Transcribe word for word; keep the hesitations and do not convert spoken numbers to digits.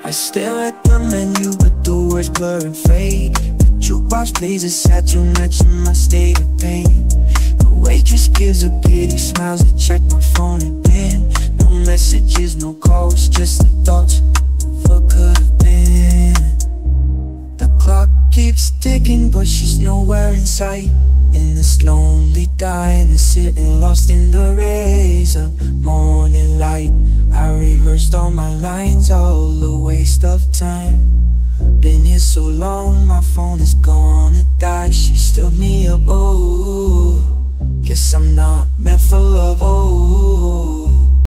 I stare at the menu, but the words blur and fade. The jukebox plays a sad tune matching my state of pain. The waitress gives a pity, smiles to check my phone again. No messages, no calls, just the thoughts of what could have been. The clock keeps ticking, but she's nowhere in sight. In this lonely diner, sitting lost in the rays of morning light. I rehearsed all my lines, all a waste of time. Been here so long, my phone is gonna die. She stood me up, oh, guess I'm not meant for love, oh.